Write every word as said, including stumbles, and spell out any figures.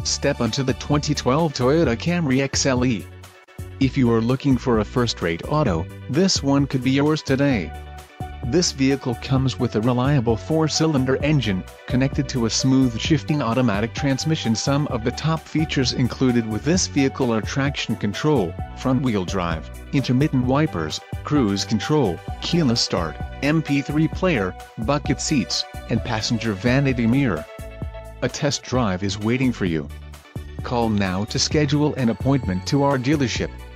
Step onto the twenty twelve Toyota Camry Xle. If you are looking for a first-rate auto, this one could be yours today. This vehicle comes with a reliable four-cylinder engine, connected to a smooth shifting automatic transmission. Some of the top features included with this vehicle are traction control, front-wheel drive, intermittent wipers, cruise control, keyless start, M P three player, bucket seats, and passenger vanity mirror. A test drive is waiting for you. Call now to schedule an appointment to our dealership.